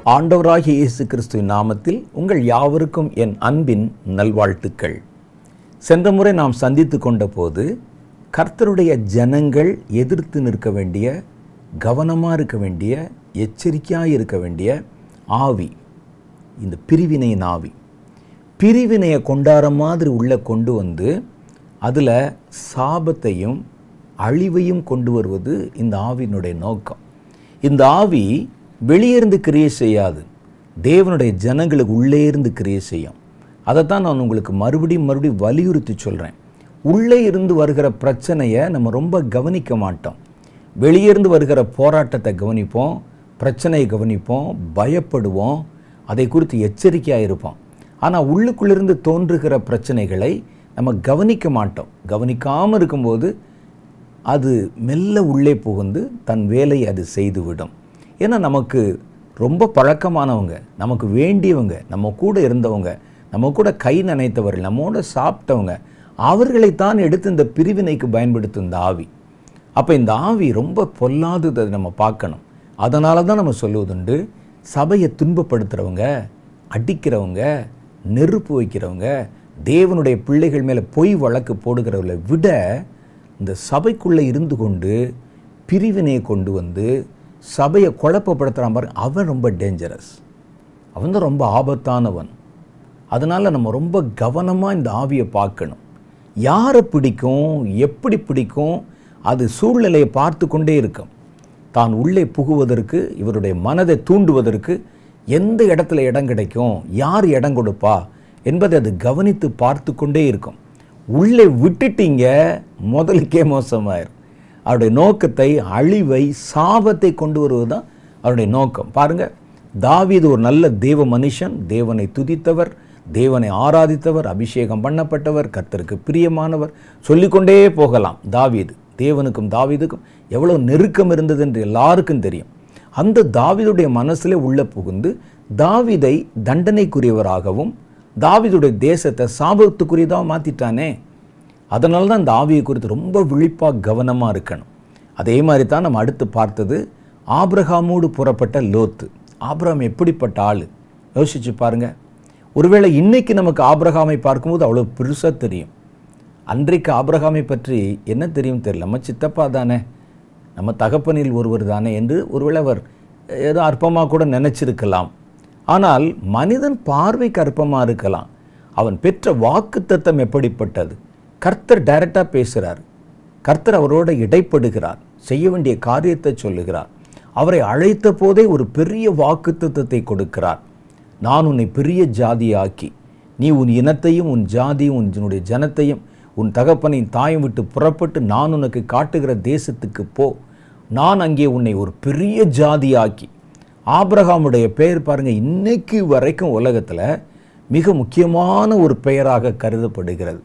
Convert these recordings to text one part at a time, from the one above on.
ஆண்டவராகிய இயேசு கிறிஸ்துவின் நாமத்தில் உங்கள் யாவருக்கும் என் அன்பின் நல்வாழ்த்துக்கள். சென்ற முறை நாம் சந்தித்து கொண்ட போது கர்த்தருடைய ஜனங்கள் எதிர்த்து நிற்க வேண்டிய, கவனமாக இருக்க வேண்டிய, எச்சரிக்கையாக இருக்க வேண்டிய ஆவி, இந்த பிரிவினையின் ஆவி, பிரிவினையை கொண்டாட மாதிரி உள்ளே கொண்டு வந்து அதில் சாபத்தையும் அழிவையும் கொண்டு வருவது இந்த ஆவியினுடைய நோக்கம். இந்த ஆவி வெளியே இருந்து கிரியை செய்யாது, தேவனுடைய ஜனங்களுக்கு உள்ளே இருந்து கிரியை செய்யும். அதைத்தான் நான் உங்களுக்கு மறுபடியும் வலியுறுத்தி சொல்கிறேன். உள்ளே இருந்து வருகிற பிரச்சனையை நம்ம ரொம்ப கவனிக்க மாட்டோம். வெளியே இருந்து வருகிற போராட்டத்தை கவனிப்போம், பிரச்சனையை கவனிப்போம், பயப்படுவோம், அதை குறித்து எச்சரிக்கையாக இருப்போம். ஆனால் உள்ளுக்குள்ளிருந்து தோன்றுகிற பிரச்சனைகளை நம்ம கவனிக்க மாட்டோம். கவனிக்காமல் இருக்கும்போது அது மெல்ல உள்ளே புகுந்து தன் வேலையை அது செய்துவிடும். ஏன்னா நமக்கு ரொம்ப பழக்கமானவங்க, நமக்கு வேண்டியவங்க, நம்ம கூட இருந்தவங்க, நம்ம கூட கை நனைத்தவர்கள், நம்மோட சாப்பிட்டவங்க, அவர்களைத்தான் எடுத்து இந்த பிரிவினைக்கு பயன்படுத்தும் இந்த ஆவி. அப்போ இந்த ஆவி ரொம்ப பொல்லாததை நம்ம பார்க்கணும். அதனால தான் நம்ம சொல்லுவதுண்டு, சபையை துன்பப்படுத்துகிறவங்க, அடிக்கிறவங்க, நெருப்பு வைக்கிறவங்க, தேவனுடைய பிள்ளைகள் மேலே பொய் வழக்கு போடுகிறவர்களை விட இந்த சபைக்குள்ளே இருந்து கொண்டு பிரிவினையை கொண்டு வந்து சபையை குழப்பப்படுத்துகிறான் பாருங்க, அவன் ரொம்ப டேஞ்சரஸ், அவன் தான் ரொம்ப ஆபத்தானவன். அதனால் நம்ம ரொம்ப கவனமாக இந்த ஆவியை பார்க்கணும். யாரை பிடிக்கும், எப்படி பிடிக்கும், அது சூழ்நிலையை பார்த்து கொண்டே இருக்கும். தான் உள்ளே புகுவதற்கு, இவருடைய மனதை தூண்டுவதற்கு எந்த இடத்துல இடம் கிடைக்கும், யார் இடம் கொடுப்பா என்பதை அது கவனித்து பார்த்து கொண்டே இருக்கும். உள்ளே விட்டுட்டீங்க, முதலுக்கே மோசமாயிரும். அவருடைய நோக்கத்தை, அழிவை, சாபத்தை கொண்டு வருவது தான் அவருடைய நோக்கம். பாருங்கள், தாவீது ஒரு நல்ல தேவ மனுஷன், தேவனை துதித்தவர், தேவனை ஆராதித்தவர், அபிஷேகம் பண்ணப்பட்டவர், கர்த்தருக்கு பிரியமானவர், சொல்லிக்கொண்டே போகலாம். தாவீது, தேவனுக்கும் தாவீதுக்கும் எவ்வளோ நெருக்கம் இருந்தது என்று எல்லாருக்கும் தெரியும். அந்த தாவீதுடைய மனசிலே உள்ள புகுந்து தாவீதை தண்டனைக்குரியவராகவும் தாவீதுடைய தேசத்தை சாபத்துக்குரியதாக மாற்றிட்டானே. அதனால தான் இந்த ஆவியை குறித்து ரொம்ப விழிப்பாக கவனமாக இருக்கணும். அதே மாதிரி தான் நம்ம அடுத்து பார்த்தது ஆபிரகாமோடு புறப்பட்ட லோத்து. ஆபிரகாம் எப்படிப்பட்ட ஆள் யோசிச்சு பாருங்கள். ஒருவேளை இன்னைக்கு நமக்கு ஆபிரகாமை பார்க்கும்போது அவ்வளோ பெருசாக தெரியும். அன்றைக்கு ஆபிரகாமை பற்றி என்ன தெரியும் தெரியல. நம்ம சித்தப்பா தானே, நம்ம தகப்பனில் ஒருவர் தானே என்று ஒருவேளை அவர் ஏதோ அற்பமாக கூட நினச்சிருக்கலாம். ஆனால் மனிதன் பார்வைக்கு அற்பமாக இருக்கலாம். அவன் பெற்ற வாக்குத்தத்தம் எப்படிப்பட்டது? கர்த்தர் டைரக்டாக பேசுகிறார், கர்த்தர் அவரோட இடைப்படுகிறார், செய்ய வேண்டிய காரியத்தை சொல்லுகிறார். அவரை அழைத்த போதே ஒரு பெரிய வாக்குத்தத்தத்தை கொடுக்கிறார். நான் உன்னை பெரிய ஜாதியாக்கி, நீ உன் இனத்தையும் உன் ஜாதியும் உன்னுடைய ஜனத்தையும் உன் தகப்பனின் தாயும் விட்டு புறப்பட்டு நான் உனக்கு காட்டுகிற தேசத்துக்கு போ, நான் அங்கே உன்னை ஒரு பெரிய ஜாதியாக்கி. ஆபிரகாமுடைய பெயர் பாருங்கள், இன்னைக்கு வரைக்கும் உலகத்தில் மிக முக்கியமான ஒரு பெயராக கருதப்படுகிறது.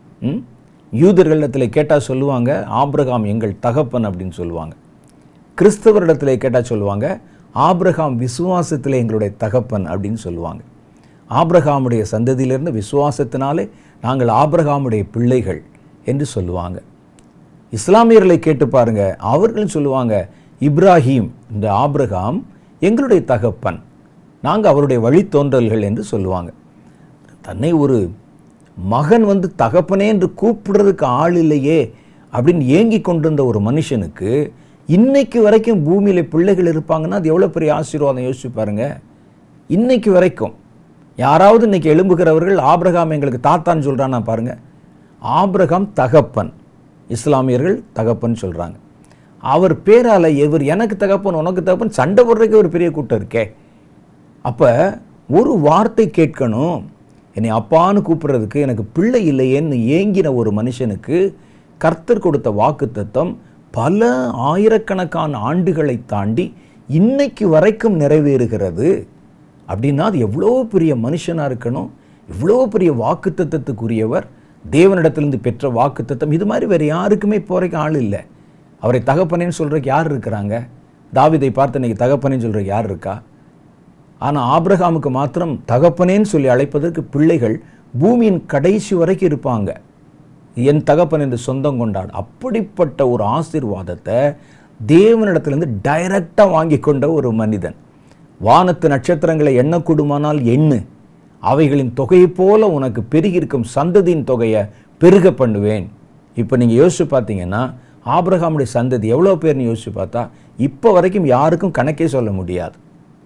யூதர்களிடத்தில் கேட்டால் சொல்லுவாங்க, ஆபிரகாம் எங்கள் தகப்பன் அப்படின்னு சொல்லுவாங்க. கிறிஸ்தவரிடத்தில் கேட்டால் சொல்லுவாங்க, ஆபிரகாம் விசுவாசத்தில் எங்களுடைய தகப்பன் அப்படின்னு சொல்லுவாங்க. ஆபிரகாமுடைய சந்ததியிலிருந்து விசுவாசத்தினாலே நாங்கள் ஆபிரகாமுடைய பிள்ளைகள் என்று சொல்லுவாங்க. இஸ்லாமியர்களை கேட்டு பாருங்க, அவர்களும் சொல்லுவாங்க, இப்ராஹிம் இந்த ஆபிரகாம் எங்களுடைய தகப்பன், நாங்கள் அவருடைய வழித்தோன்றல்கள் என்று சொல்லுவாங்க. தன்னை ஒரு மகன் வந்து தகப்பனே என்று கூப்பிடுறதுக்கு ஆள் இல்லையே அப்படின்னு ஏங்கி கொண்டிருந்த ஒரு மனுஷனுக்கு இன்னைக்கு வரைக்கும் பூமியில் பிள்ளைகள் இருப்பாங்கன்னா அது எவ்வளோ பெரிய ஆசீர்வாதம் யோசிச்சு பாருங்க. இன்னைக்கு வரைக்கும் யாராவது இன்னைக்கு எழும்புகிறவர்கள் ஆபிரகாம் எங்களுக்கு தாத்தான்னு சொல்கிறான்னா பாருங்க. ஆபிரகாம் தகப்பன், இஸ்லாமியர்கள் தகப்பன் சொல்கிறாங்க. அவர் பேரால் இவர் எனக்கு தகப்பன் உனக்கு தகப்பன் சண்டை போடுறதுக்கு ஒரு பெரிய கூட்டம் இருக்கே. அப்போ ஒரு வார்த்தை கேட்கணும், என்னை அப்பான்னு கூப்பிட்றதுக்கு எனக்கு பிள்ளை இல்லையேன்னு ஏங்கின ஒரு மனுஷனுக்கு கர்த்தர் கொடுத்த வாக்குத்தத்தம் பல ஆயிரக்கணக்கான ஆண்டுகளை தாண்டி இன்னைக்கு வரைக்கும் நிறைவேறுகிறது. அப்படின்னா அது எவ்வளோ பெரிய மனுஷனாக இருக்கணும், இவ்வளோ பெரிய வாக்குத்தத்தத்துக்குரியவர், தேவனிடத்திலிருந்து பெற்ற வாக்குத்தத்தம். இது மாதிரி வேறு யாருக்குமே போகிறக்கு ஆள் இல்லை. அவரை தகப்பனேன்னு சொல்கிறதுக்கு யார் இருக்கிறாங்க? தாவீதை பார்த்து இன்னைக்கு தகப்பனேன்னு சொல்கிறதுக்கு யார் இருக்கா? ஆனால் ஆபிரகாமுக்கு மாத்திரம் தகப்பனேன்னு சொல்லி அழைப்பதற்கு பிள்ளைகள் பூமியின் கடைசி வரைக்கும் இருப்பாங்க. என் தகப்பன் என்று சொந்தம் கொண்டாடு. அப்படிப்பட்ட ஒரு ஆசீர்வாதத்தை தேவனிடத்திலிருந்து டைரக்டாக வாங்கி கொண்ட ஒரு மனிதன். வானத்து நட்சத்திரங்களை எண்ணக்கூடுமானால் எண்ணு, அவைகளின் தொகையைப் போல உனக்கு பெருகியிருக்கும் சந்ததியின் தொகையை பெருக பண்ணுவேன். இப்போ நீங்கள் யோசிச்சு பார்த்தீங்கன்னா ஆபிரகாமுடைய சந்ததி எவ்வளோ பேர்னு யோசிச்சு பார்த்தா இப்போ வரைக்கும் யாருக்கும் கணக்கே சொல்ல முடியாது.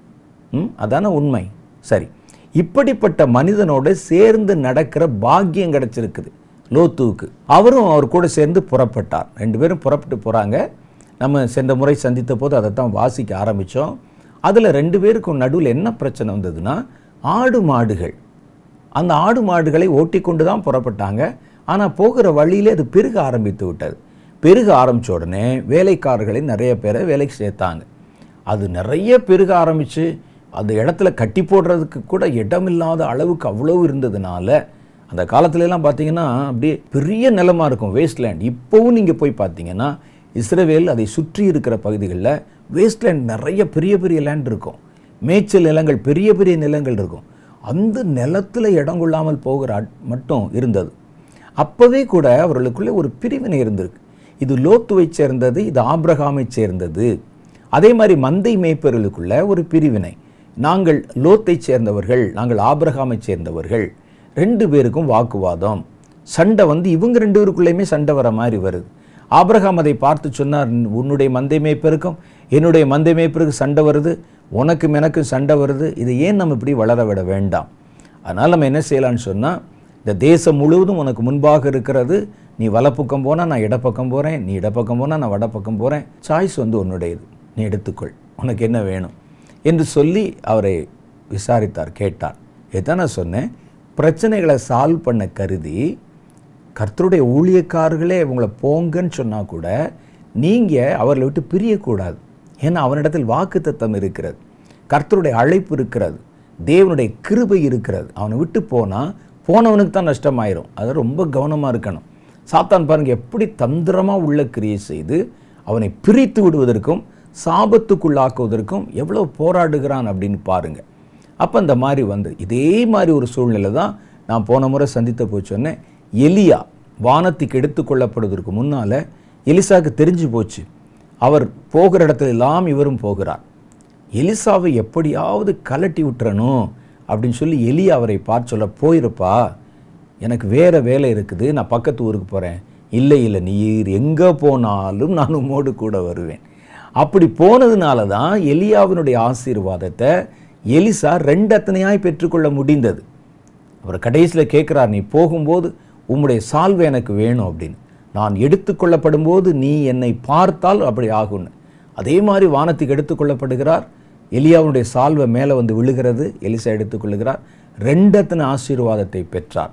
அதான உண்மை. சரி, இப்படிப்பட்ட மனிதனோடு சேர்ந்து நடக்கிற பாக்கியம் கிடைச்சிருக்குது லோத்துவுக்கு. அவரும் அவர் கூட சேர்ந்து புறப்பட்டார். 2 பேரும் புறப்பட்டு போகிறாங்க. நம்ம சென்ற முறை சந்தித்த போது அதை தான் வாசிக்க ஆரம்பித்தோம். அதில் 2 பேருக்கும் நடுவில் என்ன பிரச்சனை வந்ததுன்னா, ஆடு மாடுகள். அந்த ஆடு மாடுகளை ஓட்டி கொண்டு தான் புறப்பட்டாங்க. ஆனால் போகிற வழியிலே அது பெருக ஆரம்பித்து விட்டது. பெருக ஆரம்பித்த உடனே வேலைக்காரர்களை நிறைய பேரை வேலைக்கு சேர்த்தாங்க. அது நிறைய பெருக ஆரம்பித்து அந்த இடத்துல கட்டி போடுறதுக்கு கூட இடமில்லாத அளவுக்கு அவ்வளவு இருந்ததுனால, அந்த காலத்துலலாம் பார்த்தீங்கன்னா அப்படியே பெரிய நிலமாக இருக்கும், வேஸ்ட்லேண்ட். இப்போவும் நீங்கள் போய் பார்த்தீங்கன்னா இஸ்ரவேல் அதை சுற்றி இருக்கிற பகுதிகளில் வேஸ்ட்லேண்ட் நிறைய பெரிய பெரிய லேண்ட் இருக்கும், மேய்ச்சல் நிலங்கள், பெரிய பெரிய நிலங்கள் இருக்கும். அந்த நிலத்தில் இடம் கொள்ளாமல் போகிற மட்டும் இருந்தது. அப்போவே கூட அவர்களுக்குள்ளே ஒரு பிரிவினை இருந்திருக்கு. இது லோத்துவை சேர்ந்தது, இது ஆபிரகாமை சேர்ந்தது. அதே மாதிரி மந்தை மேய்ப்பவர்களுக்குள்ள ஒரு பிரிவினை. நாங்கள் லோத்தை சேர்ந்தவர்கள், நாங்கள் ஆபிரகாமை சேர்ந்தவர்கள். 2 பேருக்கும் வாக்குவாதம், சண்டை வந்து இவங்க 2 பேருக்குள்ளேயுமே சண்டை வர மாதிரி வருது. ஆபிரகாம் அதை பார்த்து சொன்னார், உன்னுடைய மந்தை மேய்ப்பருக்கும் என்னுடைய மந்தை மேய்ப்பருக்கு சண்டை வருது, உனக்கும் எனக்கும் சண்டை வருது, இதை ஏன் நம்ம இப்படி வளர விட வேண்டாம். அதனால் நம்ம என்ன செய்யலான்னு சொன்னால், இந்த தேசம் முழுவதும் உனக்கு முன்பாக இருக்கிறது, நீ வலப்பக்கம் போனால் நான் இடப்பக்கம் போகிறேன், நீ இடப்பக்கம் போனால் நான் வடப்பக்கம் போகிறேன், சாய்ஸ் வந்து உன்னுடையது, நீ எடுத்துக்கொள், உனக்கு என்ன வேணும் என்று சொல்லி அவரை விசாரித்தார், கேட்டார். இதான் நான் சொன்னேன், பிரச்சனைகளை சால்வ் பண்ண கருதி கர்த்தருடைய ஊழியக்காரர்களே உங்களை போங்கன்னு சொன்னால் கூட நீங்கள் அவர்களை விட்டு பிரியக்கூடாது. ஏன்னா அவனிடத்தில் வாக்குத்தத்தம் இருக்கிறது, கர்த்தருடைய அழைப்பு இருக்கிறது, தேவனுடைய கிருபை இருக்கிறது. அவனை விட்டு போனால் போனவனுக்கு தான் நஷ்டமாயிரும். அதை ரொம்ப கவனமாக இருக்கணும். சாத்தான் பாருங்கள் எப்படி தந்திரமாக உள்ள கிரியை செய்து அவனை பிரித்து விடுவதற்கும் சாபத்துக்குள்ளாக்குவதற்கும் எவ்வளோ போராடுகிறான் அப்படின்னு பாருங்கள். அப்போ அந்த மாதிரி வந்து இதே மாதிரி ஒரு சூழ்நிலை தான் நான் போன முறை சந்தித்த போய் சொன்னேன். எலியா வானத்துக்கு எடுத்துக்கொள்ளப்படுவதற்கு முன்னால் எலிசாவுக்கு தெரிஞ்சு போச்சு, அவர் போகிற இடத்துல எல்லாம் இவரும் போகிறார். எலிசாவை எப்படியாவது கலட்டி விட்டுறணும் அப்படின்னு சொல்லி எலியா அவரை பார்த்து சொல்ல, போயிருப்பா, எனக்கு வேறு வேலை இருக்குது, நான் பக்கத்து ஊருக்கு போகிறேன். இல்லை இல்லை, நீர் எங்கே போனாலும் நான் உம்மோடு கூட வருவேன். அப்படி போனதுனால தான் எலியாவினுடைய ஆசீர்வாதத்தை எலிசா 2 அத்தனையாய் பெற்றுக்கொள்ள முடிந்தது. அவர் கடைசியில் கேட்குறார், நீ போகும்போது உம்முடைய சால்வை எனக்கு வேணும் அப்படின்னு. நான் எடுத்துக்கொள்ளப்படும் போது நீ என்னை பார்த்தால் அப்படி ஆகும்னு. அதே மாதிரி வானத்துக்கு எடுத்துக்கொள்ளப்படுகிறார். எலியாவுடைய சால்வை மேலே வந்து விழுகிறது, எலிசா எடுத்துக்கொள்ளுகிறார். 2 அத்தனை ஆசீர்வாதத்தை பெற்றார்.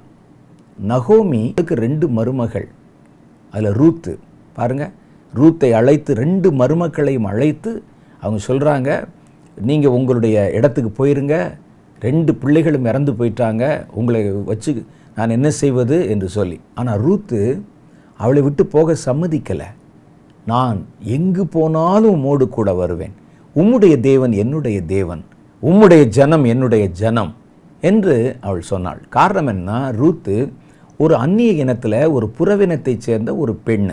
நகோமிக்கு 2 மருமகள், அதில் ரூத்து பாருங்கள், ரூத்தை அழைத்து 2 மருமக்களையும் அழைத்து அவங்க சொல்கிறாங்க, நீங்கள் உங்களுடைய இடத்துக்கு போயிருங்க, 2 பிள்ளைகளும் இறந்து போயிட்டாங்க, உங்களை வச்சு நான் என்ன செய்வது என்று சொல்லி. ஆனால் ரூத்து அவளை விட்டு போக சம்மதிக்கலை. நான் எங்கு போனாலும் உம்மோடு கூட வருவேன், உம்முடைய தேவன் என்னுடைய தேவன், உம்முடைய ஜனம் என்னுடைய ஜனம் என்று அவள் சொன்னாள். காரணம் என்ன, ரூத்து ஒரு அந்நிய இனத்தில் ஒரு புறவினத்தைச் சேர்ந்த ஒரு பெண்.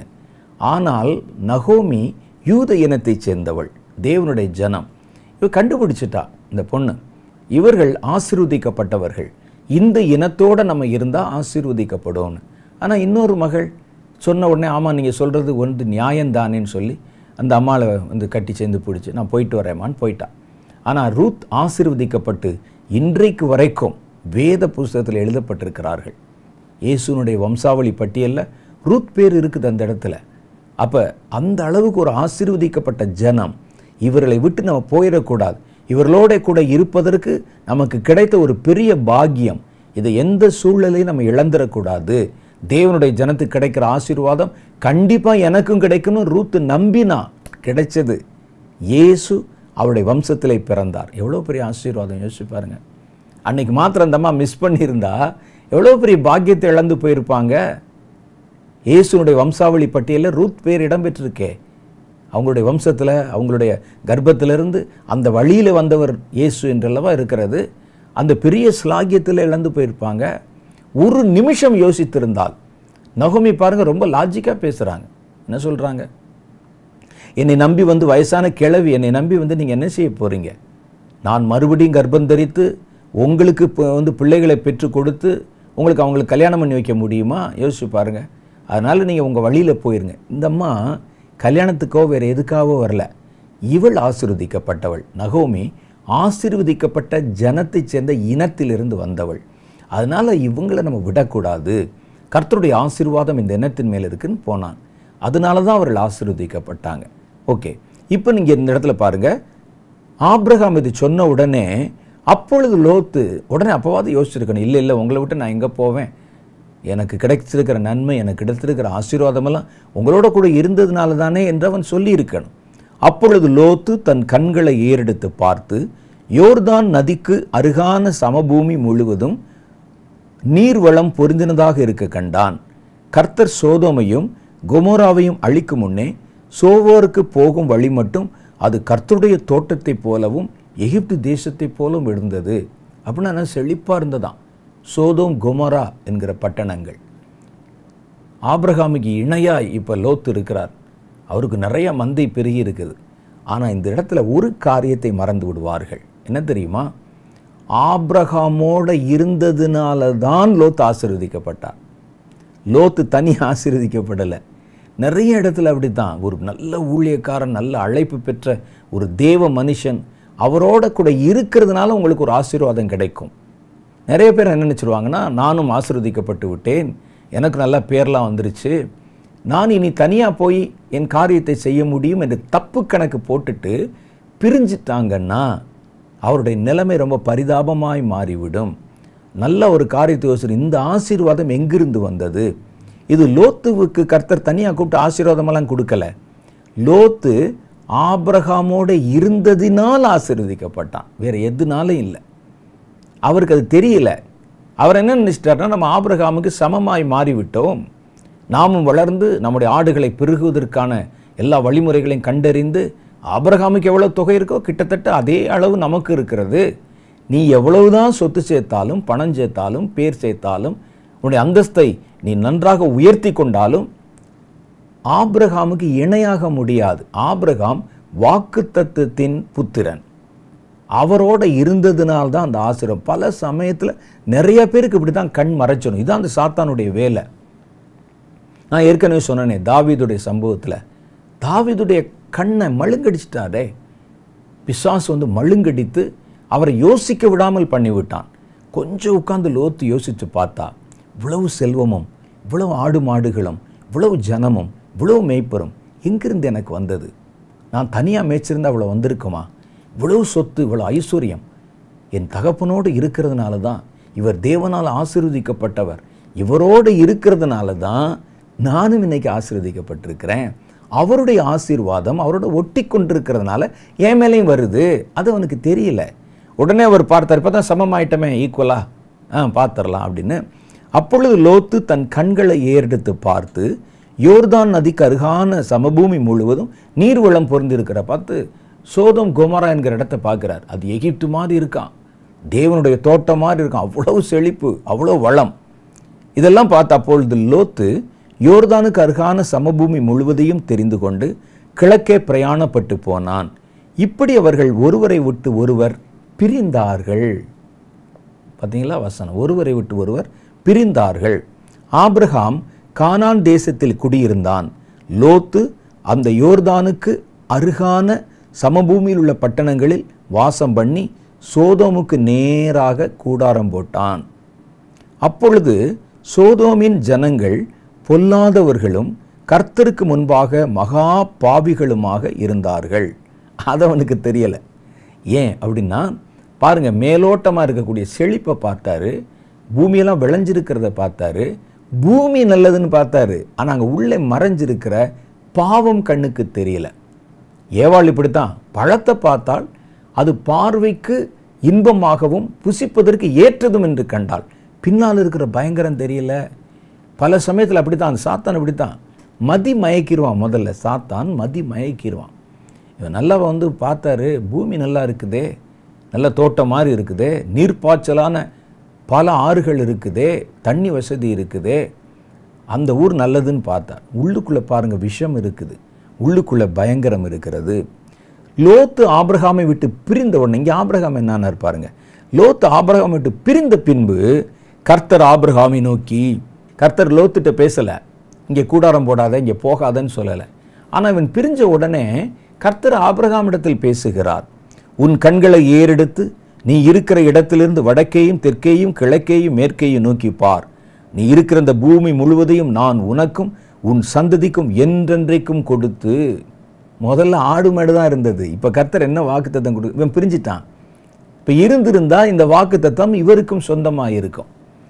ஆனால் நகோமி யூத இனத்தைச் சேர்ந்தவள், தேவனுடைய ஜனம். இவ கண்டுபிடிச்சிட்டா இந்த பொண்ணு, இவர்கள் ஆசீர்வதிக்கப்பட்டவர்கள், இந்த இனத்தோடு நம்ம இருந்தால் ஆசீர்வதிக்கப்படும். ஆனால் இன்னொரு மகள் சொன்ன உடனே, ஆமாம் நீங்கள் சொல்கிறது ஒன்று நியாயம்தானேன்னு சொல்லி அந்த அம்மாவை வந்து கட்டி சேர்ந்து பிடிச்சி, நான் போயிட்டு வரேம்மான்னு போயிட்டான். ஆனால் ரூத் ஆசீர்வதிக்கப்பட்டு இன்றைக்கு வரைக்கும் வேத புஸ்தகத்தில் எழுதப்பட்டிருக்கிறார்கள். இயேசுனுடைய வம்சாவளி பட்டியலில் ரூத் பேர் இருக்குது அந்த இடத்துல. அப்போ அந்த அளவுக்கு ஒரு ஆசீர்வதிக்கப்பட்ட ஜனம். இவர்களை விட்டு நம்ம போயிடக்கூடாது, இவர்களோட கூட இருப்பதற்கு நமக்கு கிடைத்த ஒரு பெரிய பாக்கியம். இதை எந்த சூழ்நிலையும் நம்ம இழந்துடக்கூடாது. தேவனுடைய ஜனத்துக்கு கிடைக்கிற ஆசீர்வாதம் கண்டிப்பாக எனக்கும் கிடைக்கணும். ரூத்து நம்பினா கிடைச்சது. இயேசு அவருடைய வம்சத்திலே பிறந்தார். எவ்வளோ பெரிய ஆசீர்வாதம் யோசிச்சு பாருங்க. அன்னைக்கு மாத்திரம் அந்த அம்மா மிஸ் பண்ணியிருந்தா எவ்வளோ பெரிய பாக்கியத்தை இழந்து போயிருப்பாங்க. இயேசுனுடைய வம்சாவளி பட்டியலில் ரூத் பேர் இடம்பெற்றிருக்கே. அவங்களுடைய வம்சத்தில், அவங்களுடைய கர்ப்பத்திலிருந்து அந்த வழியில் வந்தவர் இயேசு என்றல்லவா இருக்கிறது. அந்த பெரிய ஸ்லாகியத்தில் இழந்து போயிருப்பாங்க. ஒரு நிமிஷம் யோசித்திருந்தால். நகோமி பாருங்கள், ரொம்ப லாஜிக்காக பேசுகிறாங்க. என்ன சொல்கிறாங்க, என்னை நம்பி வந்து வயசான கிழவி, என்னை நம்பி வந்து நீங்கள் என்ன செய்ய போகிறீங்க, நான் மறுபடியும் கர்ப்பம் தரித்து உங்களுக்கு பிள்ளைகளை பெற்று கொடுத்து அவங்களுக்கு கல்யாணம் பண்ணி வைக்க முடியுமா? யோசிச்சு பாருங்கள். அதனால் நீங்கள் உங்கள் வழியில் போயிருங்க. இந்த அம்மா கல்யாணத்துக்கோ வேறு எதுக்காகவோ வரல. இவள் ஆசீர்வதிக்கப்பட்டவள். நகோமி ஆசீர்வதிக்கப்பட்ட ஜனத்தைச் சேர்ந்த இனத்திலிருந்து வந்தவள். அதனால் இவங்களை நம்ம விடக்கூடாது. கர்த்தருடைய ஆசீர்வாதம் இந்த இனத்தின் மேலே இருக்குன்னு போனான். அதனால தான் அவர்கள் ஆசீர்வதிக்கப்பட்டாங்க. ஓகே, இப்போ நீங்கள் இந்த இடத்துல பாருங்கள். ஆபிரகாம் இது சொன்ன உடனே அப்பொழுது லோத்து உடனே அப்போவாது யோசிச்சிருக்கணும். இல்லை உங்களை விட்டு நான் எங்கே போவேன்? எனக்கு கிடைச்சிருக்கிற நன்மை, எனக்கு கிடைத்திருக்கிற ஆசீர்வாதமெல்லாம் உங்களோட கூட இருந்ததுனால தானே என்று அவன் சொல்லியிருக்கணும். அப்பொழுது லோத்து தன் கண்களை ஏறெடுத்து பார்த்து யோர்தான் நதிக்கு அருகான சமபூமி முழுவதும் நீர்வளம் பொருந்தினதாக இருக்க கண்டான். கர்த்தர் சோதோமையும் கொமோராவையும் அழிக்கும் முன்னே சோவோருக்கு போகும் வழி மட்டும் அது கர்த்தருடைய தோட்டத்தைப் போலவும் எகிப்து தேசத்தைப் போலவும் இருந்தது. அப்படின்னா செழிப்பாக இருந்ததான் சோதோம் கொமோரா என்கிற பட்டணங்கள். ஆபிரகாமுக்கு இணையாக இப்போ லோத்து இருக்கிறார். அவருக்கு நிறைய மந்தை பெருகி இருக்குது. ஆனால் இந்த இடத்துல ஒரு காரியத்தை மறந்து விடுவார்கள். என்ன தெரியுமா? ஆபிரகாமோடு இருந்ததுனால தான் லோத்து ஆசீர்வதிக்கப்பட்டார். லோத்து தனி ஆசீர்வதிக்கப்படலை. நிறைய இடத்துல அப்படி தான். ஒரு நல்ல ஊழியக்காரன், நல்ல அழைப்பு பெற்ற ஒரு தேவ மனுஷன், அவரோட கூட இருக்கிறதுனால உங்களுக்கு ஒரு ஆசீர்வாதம் கிடைக்கும். நிறைய பேர் என்ன நினச்சிருவாங்கன்னா, நானும் ஆசீர்வதிக்கப்பட்டு விட்டேன், எனக்கு நல்ல பேர்லாம் வந்துருச்சு, நான் இனி தனியாக போய் என் காரியத்தை செய்ய முடியும் என்று தப்பு கணக்கு போட்டுட்டு பிரிஞ்சிட்டாங்கன்னா அவருடைய நிலைமை ரொம்ப பரிதாபமாய் மாறிவிடும். நல்ல ஒரு காரியத்தை யோசிச்சு, இந்த ஆசீர்வாதம் எங்கிருந்து வந்தது? இது லோத்துவுக்கு கர்த்தர் தனியாக கூப்பிட்டு ஆசீர்வாதமெல்லாம் கொடுக்கல. லோத்து ஆபிரகாமோடு இருந்ததினால் ஆசீர்வதிக்கப்பட்டான், வேறு எதுனாலும் இல்லை. அவருக்கு அது தெரியல. அவர் என்ன நினைச்சிட்டாருன்னா, நம்ம ஆபிரகாமுக்கு சமமாய் மாறிவிட்டோம், நாமும் வளர்ந்து நம்முடைய ஆடுகளை பெருகுவதற்கான எல்லா வழிமுறைகளையும் கண்டறிந்து, ஆபிரகாமுக்கு எவ்வளோ தொகை இருக்கோ கிட்டத்தட்ட அதே அளவு நமக்கு இருக்கிறது. நீ எவ்வளவுதான் சொத்து சேர்த்தாலும், பணம் சேர்த்தாலும், பேர் சேர்த்தாலும், உன்னுடைய அந்தஸ்தை நீ நன்றாக உயர்த்தி கொண்டாலும் ஆபிரகாமுக்கு இணையாக முடியாது. ஆபிரகாம் வாக்குத்தத்தத்தின் புத்திரன். அவரோட இருந்ததுனால்தான் அந்த ஆசீர்வாதம். பல சமயத்தில் நிறைய பேருக்கு இப்படி தான் கண் மறைச்சிடும். இதுதான் அந்த சாத்தானுடைய வேலை. நான் ஏற்கனவே சொன்னேனே, தாவீதுடைய சம்பவத்தில் தாவீதுடைய கண்ணை மழுங்கடிச்சிட்டாரே. பிசாசு மழுங்கடித்து அவரை யோசிக்க விடாமல் பண்ணிவிட்டான். கொஞ்சம் உட்கார்ந்து லோத்து யோசித்து பார்த்தா, இவ்வளவு செல்வமும், இவ்வளவு ஆடு மாடுகளும், இவ்வளவு ஜனமும், இவ்வளவு மேய்ப்பரும் எங்கிருந்து எனக்கு வந்தது? நான் தனியாக மேய்ச்சிருந்தா இவ்வளோ வந்திருக்குமா? இவ்வளவு சொத்து, இவ்வளோ ஐஸ்வர்யம் என் தகப்பனோடு இருக்கிறதுனால தான், இவர் தேவனால் ஆசீர்வதிக்கப்பட்டவர், இவரோடு இருக்கிறதுனால தான் நானும் இன்னைக்கு ஆசீர்வதிக்கப்பட்டிருக்கிறேன். அவருடைய ஆசீர்வாதம் அவரோட ஒட்டி கொண்டிருக்கிறதுனால என் மேலேயும் வருது. அது அவனுக்கு தெரியல. உடனே அவர் பார்த்தார், இப்போ தான் சமமாயிட்டமே, ஈக்குவலாக பார்த்துடலாம் அப்படின்னு. அப்பொழுது லோத்து தன் கண்களை ஏறெடுத்து பார்த்து யோர்தான் நதிக்கு அருகான சமபூமி முழுவதும் நீர்வளம் பொருந்திருக்கிற பார்த்து சோதோம் கொமோரா என்கிற இடத்தை பார்க்குறார். அது எகிப்து மாதிரி இருக்கான், தேவனுடைய தோட்டம் மாதிரி இருக்கான், அவ்வளவு செழிப்பு, அவ்வளோ வளம். இதெல்லாம் பார்த்து அப்பொழுது லோத்து யோர்தானுக்கு அருகான சமபூமி முழுவதையும் தெரிந்து கொண்டு கிழக்கே பிரயாணப்பட்டு போனான். இப்படி அவர்கள் ஒருவரை விட்டு ஒருவர் பிரிந்தார்கள். பார்த்தீங்களா வசனம்? ஒருவரை விட்டு ஒருவர் பிரிந்தார்கள். ஆபிரகாம் கானான் தேசத்தில் குடியிருந்தான். லோத்து அந்த யோர்தானுக்கு அருகான சமபூமியில் உள்ள பட்டணங்களில் வாசம் பண்ணி சோதோமுக்கு நேராக கூடாரம் போட்டான். அப்பொழுது சோதோமின் ஜனங்கள் பொல்லாதவர்களும் கர்த்தருக்கு முன்பாக மகா பாவிகளுமாக இருந்தார்கள். அது அவனுக்கு தெரியலை. ஏன் அப்படின்னா பாருங்கள், மேலோட்டமாக இருக்கக்கூடிய செழிப்பை பார்த்தாரு, பூமியெல்லாம் விளைஞ்சிருக்கிறத பார்த்தாரு, பூமி நல்லதுன்னு பார்த்தாரு. ஆனால் அங்கே உள்ளே மறைஞ்சிருக்கிற பாவம் கண்ணுக்கு தெரியல. ஏவாள் இப்படித்தான், பழத்தை பார்த்தால் அது பார்வைக்கு இன்பமாகவும் புசிப்பதற்கு ஏற்றதும் என்று கண்டாள், பின்னால் இருக்கிற பயங்கரம் தெரியல. பல சமயத்தில் அப்படித்தான் சாத்தான், அப்படித்தான் மதி மயக்கிடுவான். முதல்ல சாத்தான் மதி மயக்கிடுவான். இவன் நல்லா பார்த்தாரு, பூமி நல்லா இருக்குதே, நல்ல தோட்டம் மாதிரி இருக்குதே, நீர்ப்பாய்ச்சலான பல ஆறுகள் இருக்குதே, தண்ணி வசதி இருக்குதே, அந்த ஊர் நல்லதுன்னு பார்த்தார். உள்ளுக்குள்ளே பாருங்கள் விஷம் இருக்குது, உள்ளுக்குள்ளே பயங்கரம் இருக்கிறது. லோத்து ஆபிரகாமை விட்டு பிரிந்த உடனே, இங்கே ஆபிரகாம் என்னன்னா இருப்பாருங்க, லோத்து ஆபிரகாமை விட்டு பிரிந்த பின்பு கர்த்தர் ஆபிரகாமை நோக்கி, கர்த்தர் லோத்துட்ட பேசலை, இங்கே கூடாரம் போடாத, இங்கே போகாதன்னு சொல்லலை. ஆனால் இவன் பிரிஞ்ச உடனே கர்த்தர் ஆபிரகாமிடத்தில் பேசுகிறார். உன் கண்களை ஏறெடுத்து நீ இருக்கிற இடத்திலிருந்து வடக்கேயும் தெற்கேயும் கிழக்கேயும் மேற்கேயும் நோக்கி பார். நீ இருக்கிற இந்த பூமி முழுவதையும் நான் உனக்கும் உன் சந்ததிக்கும் என்றென்றைக்கும் கொடுத்து. முதல்ல ஆடு மாடு தான் இருந்தது. இப்போ கர்த்தர் என்ன வாக்குத்தத்தம் கொடு, இவன் பிரிஞ்சிட்டான். இப்போ இருந்திருந்தா இந்த வாக்குத்தத்தம் இவருக்கும் சொந்தமாக இருக்கும்.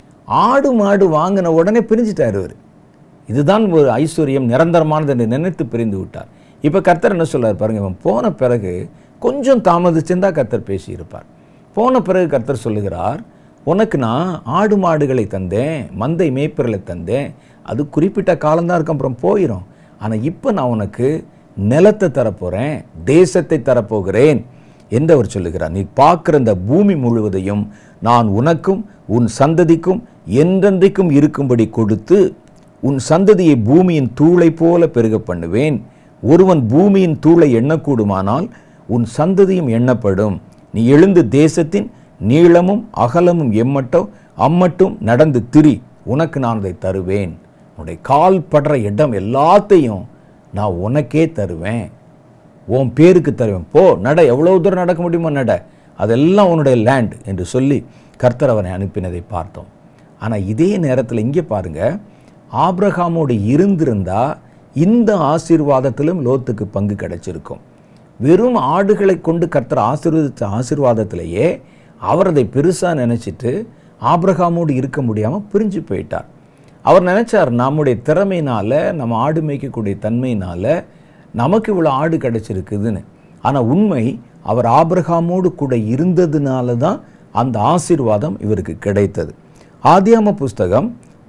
ஆடு மாடு வாங்கின உடனே பிரிஞ்சிட்டார் இவர். இதுதான் ஒரு ஐஸ்வர்யம், நிரந்தரமானது என்று நினைத்து பிரிந்து விட்டார். இப்போ கர்த்தர் என்ன சொல்றார் பாருங்க, இவன் போன பிறகு கொஞ்சம் தாமதிச்சிருந்தா கர்த்தர் பேசியிருப்பார். போன பிறகு கர்த்தர் சொல்லுகிறார், உனக்கு நான் ஆடு மாடுகளை தந்தேன், மந்தை மேய்ப்பர்களை தந்தேன், அது குறிப்பிட்ட காலம்தான் இருக்கும், அப்புறம் போயிடும். ஆனால் இப்போ நான் உனக்கு நிலத்தை தரப்போகிறேன், தேசத்தை தரப்போகிறேன் என்று அவர் சொல்லுகிறார். நீ பார்க்குற இந்த பூமி முழுவதையும் நான் உனக்கும் உன் சந்ததிக்கும் என்றென்றைக்கும் இருக்கும்படி கொடுத்து, உன் சந்ததியை பூமியின் தூளை போல பெருக பண்ணுவேன். ஒருவன் பூமியின் தூளை எண்ணக்கூடுமானால் உன் சந்ததியும் எண்ணப்படும். நீ எழுந்து தேசத்தின் நீளமும் அகலமும் அம்மட்டும் நடந்து திரி, உனக்கு நான் அதை தருவேன். உன்னுடைய கால் படுற இடம் எல்லாத்தையும் நான் உனக்கே தருவேன், உன் பேருக்கு தருவேன். போ, நட, எவ்வளோ தூரம் நடக்க முடியுமோ நட, அதெல்லாம் உன்னுடைய லேண்ட் என்று சொல்லி கர்த்தர் அவனை அனுப்பினதை பார்த்தோம். ஆனால் இதே நேரத்தில் இங்கே பாருங்க, ஆபிரகாமோடு இருந்திருந்தா இந்த ஆசீர்வாதத்திலும் லோத்துக்கு பங்கு கிடைச்சிருக்கும். வெறும் ஆடுகளை கொண்டு கர்த்தர் ஆசீர்வதித்த ஆசீர்வாதத்திலேயே அவர் அதை பெருசாக நினச்சிட்டு ஆபிரகாமோடு இருக்க முடியாமல் பிரிஞ்சு போயிட்டார். அவர் நினச்சார், நம்முடைய திறமையினால், நம்ம ஆடு மேய்க்கக்கூடிய தன்மையினால் நமக்கு இவ்வளோ ஆடு கிடைச்சிருக்குதுன்னு. ஆனால் உண்மை, அவர் ஆபிரகாமோடு கூட இருந்ததுனால தான் அந்த ஆசீர்வாதம் இவருக்கு கிடைத்தது. ஆதியாம புஸ்தகம்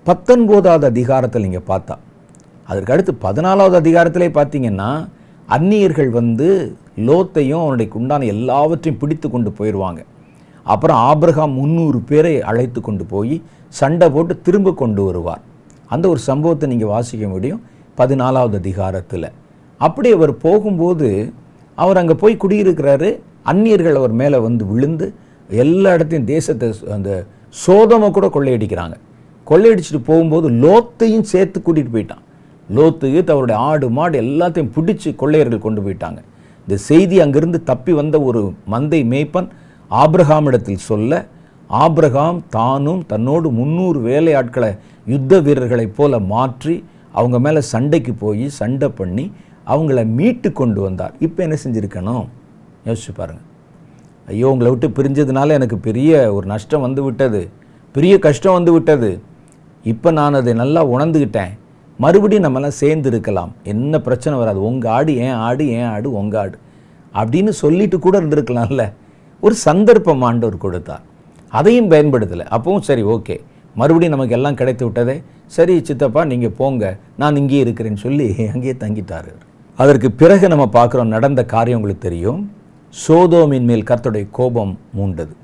19வது அதிகாரத்தில் நீங்கள் பார்த்தா, அதற்கு அடுத்து 14வது அதிகாரத்திலே பார்த்தீங்கன்னா, அந்நியர்கள் வந்து லோத்தையும் அவனுடைய உண்டான எல்லாவற்றையும் பிடித்து கொண்டு போயிடுவாங்க. அப்புறம் ஆபிரகாம் 300 பேரை அழைத்து கொண்டு போய் சண்டை போட்டு திரும்ப கொண்டு வருவார். அந்த ஒரு சம்பவத்தை நீங்கள் வாசிக்க முடியும் 14வது அதிகாரத்தில். அப்படி அவர் போகும்போது அவர் அங்கே போய் குடியிருக்கிறாரு. அந்நியர்கள் அவர் மேலே வந்து விழுந்து எல்லா இடத்தையும் தேசத்தை, அந்த சோதோமை கூட கொள்ளையடிக்கிறாங்க. கொள்ளையடிச்சிட்டு போகும்போது லோத்தையும் சேர்த்து கூட்டிகிட்டு போயிட்டான். லோத்துக்கு அவருடைய ஆடு மாடு எல்லாத்தையும் பிடிச்சி கொள்ளையர்கள் கொண்டு போயிட்டாங்க. இந்த செய்தி அங்கிருந்து தப்பி வந்த ஒரு மந்தை மேய்ப்பன் ஆபிரகாமிடத்தில் சொல்ல, ஆபிரகாம் தானும் தன்னோடு 300 வேலையாட்களை யுத்த வீரர்களைப் போல மாற்றி அவங்க மேலே சண்டைக்கு போய் சண்டை பண்ணி அவங்கள மீட்டு கொண்டு வந்தார். இப்போ என்ன செஞ்சுருக்கணும் யோசிச்சு பாருங்கள். ஐயோ, உங்களை விட்டு பிரிஞ்சதுனால எனக்கு பெரிய ஒரு நஷ்டம் வந்து விட்டது, பெரிய கஷ்டம் வந்து விட்டது. இப்போ நான் அதை நல்லா உணர்ந்துக்கிட்டேன், மறுபடியும் நம்மளாம் சேர்ந்து இருக்கலாம், என்ன பிரச்சனை வராது, உங்கள் ஆடு ஏன் ஆடு, ஏன் ஆடு உங்கள் ஆடு அப்படின்னு சொல்லிட்டு கூட இருந்திருக்கலாம்ல. ஒரு சந்தர்ப்பம் ஆண்டவர் கொடுத்தார், அதையும் பயன்படுத்தலை. அப்பவும் சரி, ஓகே, மறுபடியும் நமக்கு எல்லாம் கிடைத்து விட்டதே, சரி சித்தப்பா நீங்கள் போங்க, நான் இங்கே இருக்கிறேன்னு சொல்லி அங்கேயே தங்கிட்டார். அதற்கு பிறகு நம்ம பார்க்குறோம், நடந்த காரியம் உங்களுக்கு தெரியும். சோதோமின் மேல் கர்த்தருடைய கோபம் மூண்டது.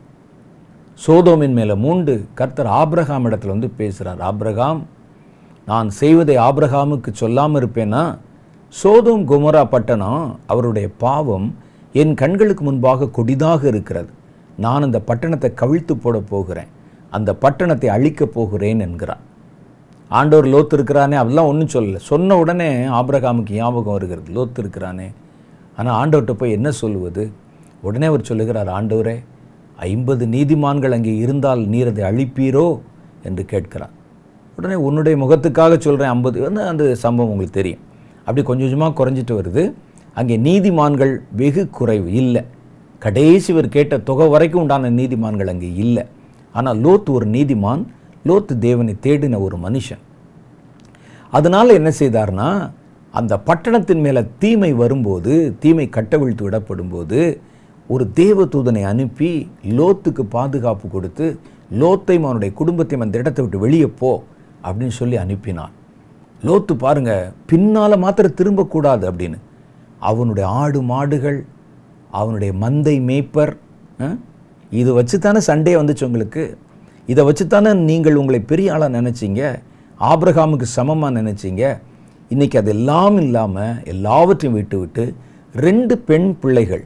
சோதோமின் மேலே மூண்டு கர்த்தர் ஆபிரகாம் இடத்துல வந்து பேசுகிறார். ஆபிரகாம், நான் செய்வதை ஆபிரகாமுக்கு சொல்லாமல் இருப்பேன்னா? சோதோம் கொமோரா பட்டணம், அவருடைய பாவம் என் கண்களுக்கு முன்பாக கொடிதாக இருக்கிறது. நான் அந்த பட்டணத்தை கவிழ்த்து போட போகிறேன், அந்த பட்டணத்தை அழிக்கப் போகிறேன் என்கிறார். ஆண்டவர் லோத்து இருக்கிறானே, அதெல்லாம் ஒன்றும் சொல்லலை. சொன்ன உடனே ஆபிரகாமுக்கு ஞாபகம் வருகிறது, லோத்து இருக்கிறானே. ஆனால் ஆண்டவர்கிட்ட போய் என்ன சொல்லுவது? உடனே அவர் சொல்லுகிறார், ஆண்டவரே, 50 நீதிமான்கள் அங்கே இருந்தால் நீர் அதை அழிப்பீரோ என்று கேட்கிறார். உடனே உன்னுடைய முகத்துக்காக சொல்கிறேன் 50 வந்து அந்த சம்பவம் உங்களுக்கு தெரியும். அப்படி கொஞ்சம் கொஞ்சமாக குறைஞ்சிட்டு வருது. அங்கே நீதிமான்கள் வெகு குறைவு இல்லை. கடைசி இவர் கேட்ட தொகை வரைக்கும் உண்டான நீதிமான்கள் அங்கே இல்லை. ஆனால் லோத்து ஒரு நீதிமான், லோத்து தேவனை தேடின ஒரு மனுஷன். அதனால் என்ன செய்தார்னா, அந்த பட்டணத்தின் மேலே தீமை வரும்போது, தீமை கட்டவிழ்த்து விடப்படும் போது ஒரு தேவதூதனை அனுப்பி லோத்துக்கு பாதுகாப்பு கொடுத்து, லோத்தையும் அவனுடைய குடும்பத்தையும் அந்த இடத்தை விட்டு வெளியே போ அப்படின்னு சொல்லி அனுப்பினான். லோத்து பாருங்க, பின்னால் மாத்திரம் திரும்பக்கூடாது அப்படின்னு. அவனுடைய ஆடு மாடுகள், அவனுடைய மந்தை மேய்ப்பர், இதை வச்சு தானே சண்டே வந்துச்சு உங்களுக்கு. இதை வச்சு தானே நீங்கள் உங்களை பெரிய ஆளாக நினச்சிங்க, ஆபிரகாமுக்கு சமமாக நினச்சிங்க. இன்றைக்கி அதெல்லாம் இல்லாமல் எல்லாவற்றையும் விட்டு விட்டு 2 பெண் பிள்ளைகள்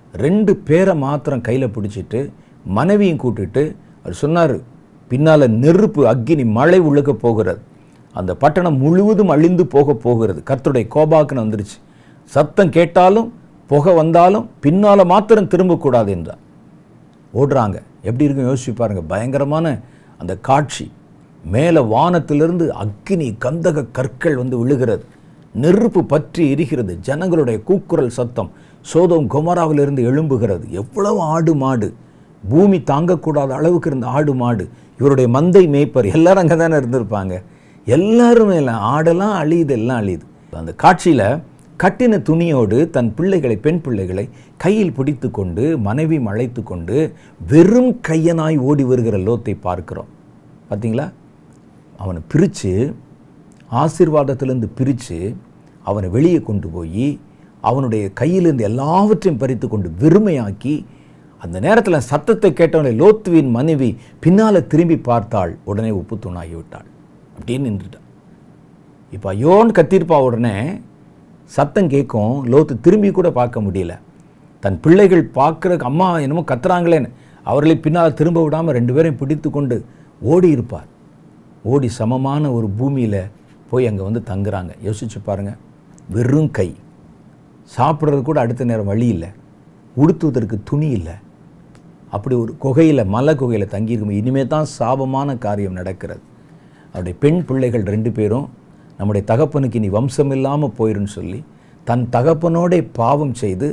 2 பேரை மாத்திரம் கையில் பிடிச்சிட்டு மனைவியும் கூட்டிட்டு அவர் சொன்னார், பின்னால் நெருப்பு அக்கினி மழை உழுக போகிறது, அந்த பட்டணம் முழுவதும் அழிந்து போக போகிறது, கர்த்தருடைய கோபாக்குன்னு வந்துருச்சு, சத்தம் கேட்டாலும் புகை வந்தாலும் பின்னால் மாத்திரம் திரும்பக்கூடாது என்றார். ஓடுறாங்க. எப்படி இருக்கும் யோசிச்சு பாருங்க. பயங்கரமான அந்த காட்சி. மேலே வானத்திலிருந்து அக்கினி கந்தக கற்கள் வந்து விழுகிறது, நெருப்பு பற்றி எரிகிறது, ஜனங்களுடைய கூக்குரல் சத்தம் சோதோம் கொமோராவிலிருந்து எழும்புகிறது. எவ்வளவு ஆடு மாடு, பூமி தாங்கக்கூடாத அளவுக்கு இருந்த ஆடு மாடு, இவருடைய மந்தை மேய்ப்பர் எல்லாரும் அங்கே தானே இருந்திருப்பாங்க. எல்லாருமே இல்லை, ஆடெல்லாம் அழியுது, எல்லாம் அழியுது. அந்த காட்சியில் கட்டின துணியோடு தன் பிள்ளைகளை, பெண் பிள்ளைகளை கையில் பிடித்து கொண்டு மனைவி அழைத்து கொண்டு வெறும் கையனாய் ஓடி வருகிற லோத்தை பார்க்கிறோம். பார்த்தீங்களா? அவனை பிரித்து, ஆசீர்வாதத்திலேருந்து பிரித்து அவனை வெளியே கொண்டு போய் அவனுடைய கையிலிருந்து எல்லாவற்றையும் பறித்து கொண்டு வெறுமையாக்கி, அந்த நேரத்தில் சத்தத்தை கேட்டவனை லோத்துவின் மனைவி பின்னால் திரும்பி பார்த்தாள், உடனே உப்பு தூணாகிவிட்டாள். அப்படின்னு நின்றுட்டான். இப்போ ஐயோன்னு கத்திருப்பா. உடனே சத்தம் கேட்கும், லோத்து திரும்பி கூட பார்க்க முடியல. தன் பிள்ளைகள் பார்க்குறக்கு அம்மா என்னமோ கத்துறாங்களேன்னு அவர்களை பின்னால் திரும்ப விடாமல் 2 பேரையும் பிடித்து கொண்டு ஓடி இருப்பார். ஓடி சமமான ஒரு பூமியில் போய் அங்கே வந்து தங்குறாங்க. யோசிச்சு பாருங்கள். வெறும் கை, சாப்பிட்றது கூட அடுத்த நேரம் வழி இல்லை, உடுத்துவதற்கு துணி இல்லை. அப்படி ஒரு குகையில், மலை குகையில் தங்கியிருக்கும். இனிமேல் தான் சாபமான காரியம் நடக்கிறது. அவருடைய பெண் பிள்ளைகள் 2 பேரும் நம்முடைய தகப்பனுக்கு இனி வம்சம் இல்லாமல் போயிருன்னு சொல்லி தன் தகப்பனோட பாவம் செய்து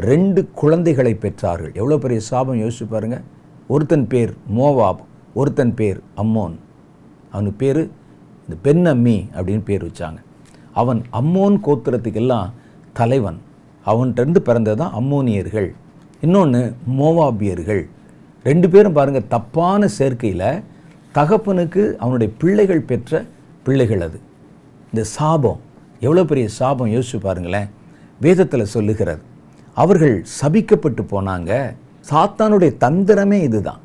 2 குழந்தைகளை பெற்றார்கள். எவ்வளோ பெரிய சாபம் யோசிச்சு பாருங்கள். ஒருத்தன் பேர் மோவாப், ஒருத்தன் பேர் அம்மோன். அவனுக்கு பேர் இந்த பெண் அம்மி அப்படின்னு பேர் வச்சாங்க. அவன் அம்மோன் கோத்திரத்துக்கெல்லாம் தலைவன். அவன்கிட்டருந்து பிறந்ததான் அம்மோனியர்கள், இன்னொன்று மோவாபியர்கள். 2 பேரும் பாருங்கள், தப்பான சேர்க்கையில் தகப்பனுக்கு அவனுடைய பிள்ளைகள் பெற்ற பிள்ளைகள். அது இந்த சாபம் எவ்வளோ பெரிய சாபம் யோசிச்சு பாருங்களேன். வேதத்தில் சொல்லுகிறது, அவர்கள் சபிக்கப்பட்டு போனாங்க. சாத்தானுடைய தந்திரமே இதுதான்.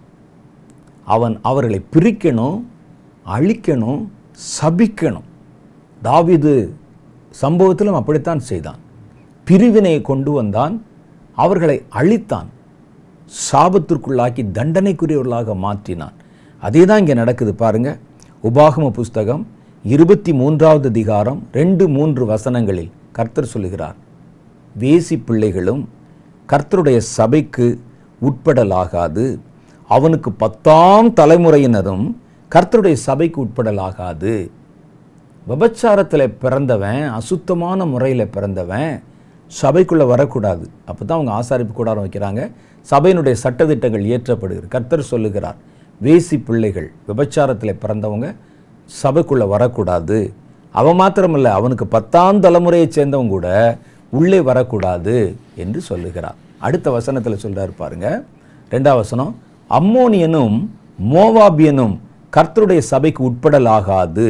அவன் அவர்களை பிரிக்கணும், அழிக்கணும், சபிக்கணும். தாவீது சம்பவத்திலும் அப்படித்தான் செய்தான். பிரிவினையை கொண்டு வந்தான், அவர்களை அழித்தான், சாபத்திற்குள்ளாக்கி தண்டனைக்குரியவர்களாக மாற்றினான். அதே தான் இங்கே நடக்குது பாருங்க. உபாகம புஸ்தகம் 23வது அதிகாரம் 2-3 வசனங்களில் கர்த்தர் சொல்லுகிறார், வேசி பிள்ளைகளும் கர்த்தருடைய சபைக்கு உட்படலாகாது, அவனுக்கு 10ஆம் தலைமுறையினரும் கர்த்தருடைய சபைக்கு உட்படலாகாது. விபச்சாரத்தில் பிறந்தவன், அசுத்தமான முறையில் பிறந்தவன் சபைக்குள்ளே வரக்கூடாது. அப்போ தான் அவங்க ஆசாரிப்பு கூடாரம் வைக்கிறாங்க, சபையினுடைய சட்டத்திட்டங்கள் இயற்றப்படுகிறது. கர்த்தர் சொல்லுகிறார், வேசி பிள்ளைகள், விபச்சாரத்தில் பிறந்தவங்க சபைக்குள்ளே வரக்கூடாது. அவன் மாத்திரமில்லை, அவனுக்கு 10ஆம் தலைமுறையை சேர்ந்தவங்க கூட உள்ளே வரக்கூடாது என்று சொல்லுகிறார். அடுத்த வசனத்தில் சொல்கிறார் பாருங்க, 2ஆம் வசனம், அம்மோனியனும் மோவாபியனும் கர்த்தருடைய சபைக்கு உட்படலாகாது.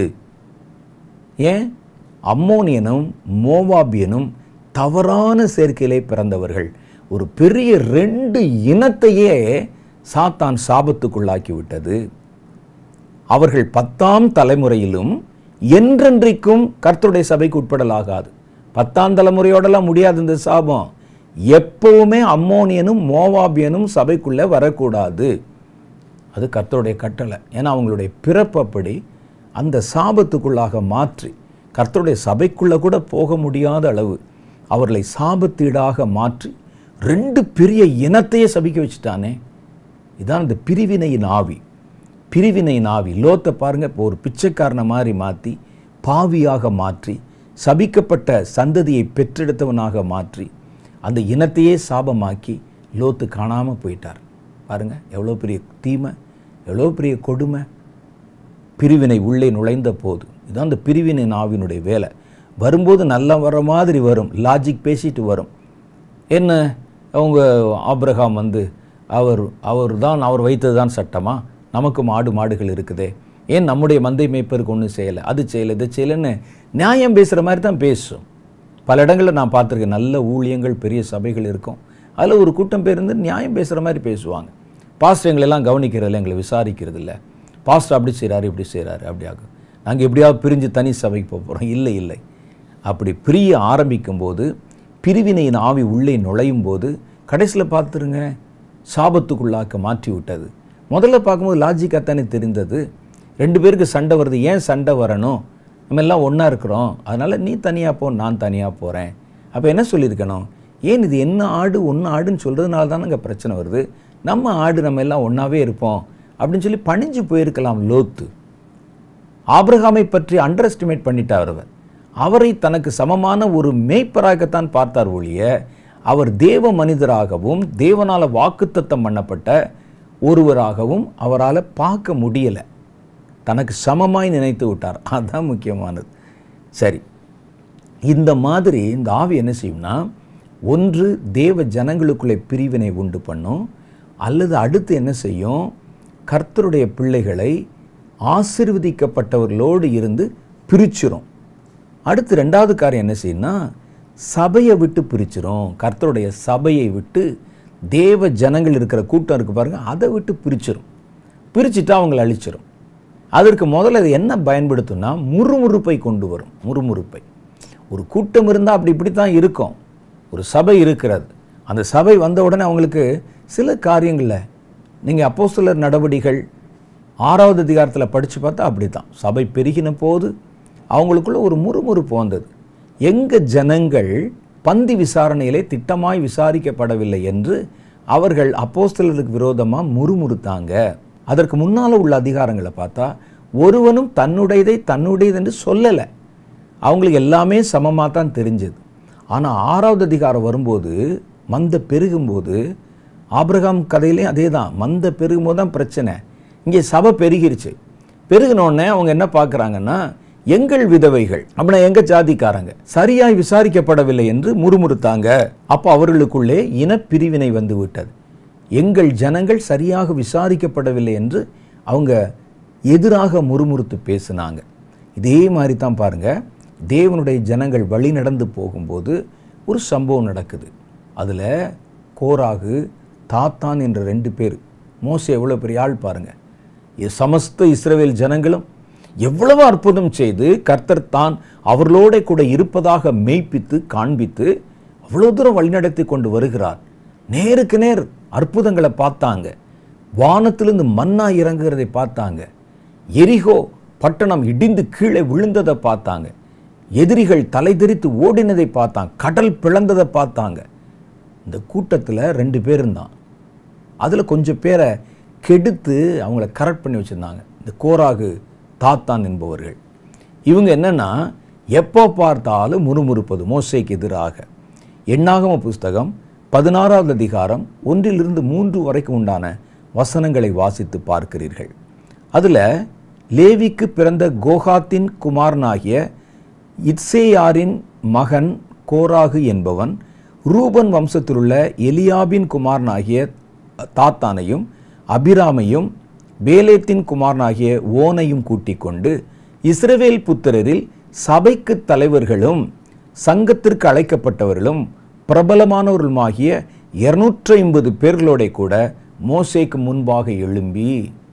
ஏன்? அம்மோனியனும் மோவாபியனும் தவறான சேர்க்கையிலே பிறந்தவர்கள். ஒரு பெரிய 2 இனத்தையே சாத்தான் சாபத்துக்குள்ளாக்கி விட்டது. அவர்கள் 10ஆம் தலைமுறையிலும் என்றென்றைக்கும் கர்த்தருடைய சபைக்கு உட்படலாகாது. 10ஆம் தலைமுறையோடலாம் முடியாது இந்த சாபம். எப்பவுமே அம்மோனியனும் மோவாபியனும் சபைக்குள்ளே வரக்கூடாது. அது கர்த்தருடைய கட்டளை. ஏன்னா அவங்களுடைய பிறப்பு அப்படி. அந்த சாபத்துக்குள்ளாக மாற்றி கர்த்தருடைய சபைக்குள்ளே கூட போக முடியாத அளவு அவர்களை சாபத்தீடாக மாற்றி 2 பெரிய இனத்தையே சபிக்க வச்சுட்டானே. இதான் இந்த பிரிவினையின் ஆவி. பிரிவினையின் ஆவி. லோத்தை பாருங்க, இப்போ ஒரு பிச்சைக்காரனை மாதிரி மாற்றி, பாவியாக மாற்றி, சபிக்கப்பட்ட சந்ததியை பெற்றெடுத்தவனாக மாற்றி, அந்த இனத்தையே சாபமாக்கி லோத்து காணாமல் போயிட்டார். பாருங்க, எவ்வளோ பெரிய தீமை, எவ்வளோ பெரிய கொடுமை. பிரிவினை உள்ளே நுழைந்த போது இதுதான் இந்த பிரிவினை நாவினுடைய வேலை. வரும்போது நல்லா வர மாதிரி வரும், லாஜிக் பேசிட்டு வரும். என்ன அவங்க ஆபிரகாம் வந்து அவர் வைத்தது தான் சட்டமா? நமக்கும் ஆடு மாடுகள் இருக்குதே, ஏன் நம்முடைய மந்தை மேய்ப்பருக்கு ஒன்றும் செய்யலை, அது செய்யலை, இது செய்யலைன்னு நியாயம் பேசுகிற மாதிரி தான் பேசும். பல இடங்களில் நான் பார்த்துருக்கேன். நல்ல ஊழியங்கள், பெரிய சபைகள் இருக்கும், அதில் ஒரு கூட்டம் பேர் இருந்து நியாயம் பேசுகிற மாதிரி பேசுவாங்க. பாஸ்டர் எங்களெல்லாம் கவனிக்கிறதில்ல, எங்களை விசாரிக்கிறது இல்லை. பாஸ்டர் அப்படி செய்கிறாரு, இப்படி செய்கிறாரு, அப்படி ஆகும், நாங்கள் எப்படியாவது பிரிஞ்சு தனி சபைக்கு போக போகிறோம். இல்லை இல்லை, அப்படி பிரிய ஆரம்பிக்கும்போது பிரிவினையின் ஆவி உள்ளே நுழையும் போது கடைசியில் பார்த்துருங்க சாபத்துக்குள்ளாக்க மாற்றி விட்டது. முதல்ல பார்க்கும்போது லாஜிக்காகத்தானே தெரிந்தது. 2 பேருக்கு சண்டை வருது, ஏன் சண்டை வரணும்? நம்ம எல்லாம் ஒன்றா இருக்கிறோம், அதனால் நீ தனியாக போ, நான் தனியாக போகிறேன். அப்போ என்ன சொல்லியிருக்கணும்? ஏன் இது என்ன ஆடு ஒன்று ஆடுன்னு சொல்கிறதுனால தானே இங்கே பிரச்சனை வருது, நம்ம ஆடு நம்ம எல்லாம் ஒன்றாவே இருப்போம் அப்படின்னு சொல்லி பணிஞ்சு போயிருக்கலாம் லோத்து. ஆபிரகாமை பற்றி அண்டர் எஸ்டிமேட் பண்ணிட்டார். அவரை தனக்கு சமமான ஒரு மேய்ப்பராகத்தான் பார்த்தார் ஒழிய அவர் தேவ மனிதராகவும் தேவனால் வாக்குத்தத்தம் பண்ணப்பட்ட ஒருவராகவும் அவரால் பார்க்க முடியலை. தனக்கு சமமாய் நினைத்து விட்டார். அதுதான் முக்கியமானது. சரி, இந்த மாதிரி இந்த ஆவி என்ன செய்யும்னா, ஒன்று தேவ ஜனங்களுக்குள்ளே பிரிவினை உண்டு பண்ணும், அல்லது அடுத்து என்ன செய்யும், கர்த்தருடைய பிள்ளைகளை ஆசீர்வதிக்கப்பட்டவர்களோடு இருந்து பிரிச்சிரும். அடுத்து 2வது காரியம் என்ன செய்யும்னா, சபையை விட்டு பிரிச்சிரும். கர்த்தருடைய சபையை விட்டு தேவ ஜனங்கள் இருக்கிற கூட்டம் இருக்குது பாருங்கள், அதை விட்டு பிரிச்சிரும். பிரிச்சுட்டு அவங்களை அழிச்சிரும். அதற்கு முதல்ல அது என்ன பயன்படுத்தும்னா, முறுமுறுப்பை கொண்டு வரும். முறுமுறுப்பை. ஒரு கூட்டம் இருந்தால் அப்படி இப்படி தான் இருக்கும். ஒரு சபை இருக்கிறது, அந்த சபை வந்த உடனே அவங்களுக்கு சில காரியங்களில் நீங்கள் அப்போஸ்தலர் நடவடிக்கைகள் 6வது அதிகாரத்தில் படித்து பார்த்தா அப்படி தான். சபை பெருகின போது அவங்களுக்குள்ள ஒரு முறுமுறுப்பு வந்தது. எங்கள் ஜனங்கள் பந்தி விசாரணையிலே திட்டமாய் விசாரிக்கப்படவில்லை என்று அவர்கள் அப்போஸ்தலருக்கு விரோதமாக முறுமுறுத்தாங்க. அதற்கு முன்னால் உள்ள அதிகாரங்களை பார்த்தா ஒருவனும் தன்னுடையது என்று சொல்லலை. அவங்களுக்கு எல்லாமே சமமாக தான் தெரிஞ்சது. ஆனால் 6வது அதிகாரம் வரும்போது, மந்த பெருகும்போது, ஆபிரகாம் கதையிலே அதே தான், மந்த பெருகும்போது தான் பிரச்சனை. இங்கே சபை பெருகிருச்சு. பெருகினோடனே அவங்க என்ன பார்க்குறாங்கன்னா, எங்கள் விதவைகள் அப்படின்னா எங்கள் ஜாதிக்காரங்க சரியாய் விசாரிக்கப்படவில்லை என்று முறுமுறுத்தாங்க. அப்போ அவர்களுக்குள்ளே இனப்பிரிவினை வந்து விட்டது. எங்கள் ஜனங்கள் சரியாக விசாரிக்கப்படவில்லை என்று அவங்க எதிராக முறுமுறுத்து பேசினாங்க. இதே மாதிரி தான் பாருங்கள், தேவனுடைய ஜனங்கள் வழி நடந்து போகும்போது ஒரு சம்பவம் நடக்குது. அதில் கோராகு, தாத்தான் என்ற 2 பேர். மோசே எவ்வளோ பெரிய ஆள் பாருங்கள். சமஸ்த இஸ்ரவேல் ஜனங்களும் எவ்வளவு அற்புதம் செய்து கர்த்தர் தான் அவர்களோட கூட இருப்பதாக மெய்ப்பித்து காண்பித்து அவ்வளோ தூரம் வழிநடத்தி கொண்டு வருகிறார். நேருக்கு நேர் அற்புதங்களை பார்த்தாங்க. வானத்திலிருந்து மன்னா இறங்குகிறதை பார்த்தாங்க. எரிகோ பட்டணம் இடிந்து கீழே விழுந்ததை பார்த்தாங்க. எதிரிகள் தலைதெறித்து ஓடினதை பார்த்தாங்க. கடல் பிளந்ததை பார்த்தாங்க. இந்த கூட்டத்தில் 2 பேர் இருந்தான். அதில் கொஞ்சம் பேரை கெடுத்து அவங்கள கரெக்ட் பண்ணி வச்சுருந்தாங்க. இந்த கோராகு, தாத்தான் என்பவர்கள். இவங்க என்னன்னா, எப்போ பார்த்தாலும் முறுமுறுப்பது மோசேக்கு எதிராக. எண்ணாகம புஸ்தகம் 16வது அதிகாரம் 1-3 வரைக்கும் உண்டான வசனங்களை வாசித்து பார்க்கிறீர்கள். அதில் லேவிக்கு பிறந்த கோகாத்தின் குமாரனாகிய இத்சேயாரின் மகன் கோராகு என்பவன் ரூபன் வம்சத்திலுள்ள எலியாபின் குமாரனாகிய தாத்தானையும் அபிராமையும் பேலேத்தின் குமாரனாகிய ஓனையும் கூட்டிக் கொண்டு இஸ்ரவேல் புத்திரரில் சபைக்கு தலைவர்களும் சங்கத்திற்கு அழைக்கப்பட்டவர்களும் பிரபலமானவர்களுமாகிய 250 பேர்களோட கூட மோசேக்கு முன்பாக எழும்பி,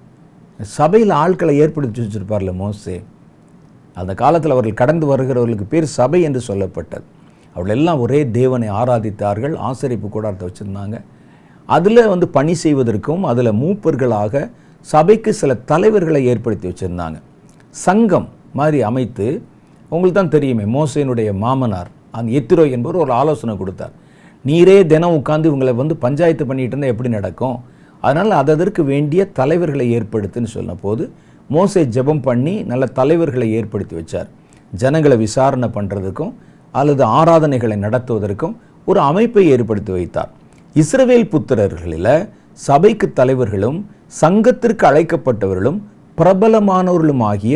சபையில் ஆட்களை ஏற்படுத்தி வச்சிருப்பார்ல மோசே, அந்த காலத்தில் அவர்கள் கடந்து வருகிறவர்களுக்கு பேர் சபை என்று சொல்லப்பட்டது. அவர்கள் எல்லாம் ஒரே தேவனை ஆராதித்தார்கள். ஆசரிப்பு கூடாரத்தை வச்சுருந்தாங்க. அதில் பணி செய்வதற்கும் அதில் மூப்பர்களாக சபைக்கு சில தலைவர்களை ஏற்படுத்தி வச்சுருந்தாங்க. சங்கம் மாதிரி அமைத்து, உங்களுக்கு தான் தெரியுமே, மோசேனுடைய மாமனார் அந்த எத்திரோ என்பவர் ஒரு ஆலோசனை கொடுத்தார். நீரே தினம் உட்காந்து இவங்களை பஞ்சாயத்து பண்ணிட்டு இருந்தால் எப்படி நடக்கும், அதனால் அதற்கு வேண்டிய தலைவர்களை ஏற்படுத்துன்னு சொன்ன போது மோசே ஜெபம் பண்ணி நல்ல தலைவர்களை ஏற்படுத்தி வச்சார். ஜனங்களை விசாரணை பண்ணுறதுக்கும் அல்லது ஆராதனைகளை நடத்துவதற்கும் ஒரு அமைப்பை ஏற்படுத்தி வைத்தார். இஸ்ரவேல் புத்திரர்களில் சபைக்கு தலைவர்களும் சங்கத்திற்கு அழைக்கப்பட்டவர்களும் பிரபலமானவர்களும் ஆகிய